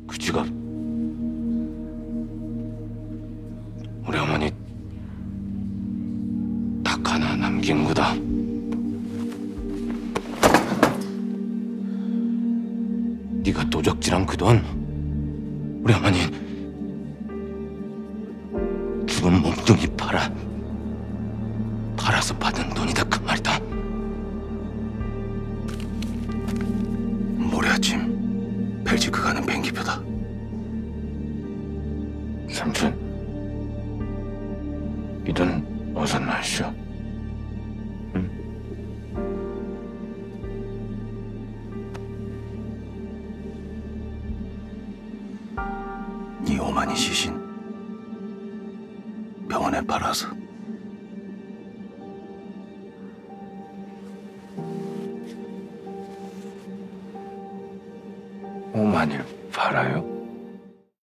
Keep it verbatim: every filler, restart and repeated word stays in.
그 지갑 우리 어머니 딱 하나 남긴 거다. 네가 도적질한 그 돈 우리 어머니 죽은 몸뚱이 팔아 팔아서 받은 돈이다 그 말이다. 모레 아침 벨지크 가는 비행기표다. 삼촌, 이 돈 어디서 나시오? 응? 네 오만이 시신 병원에 팔아서. 오만일 팔아요?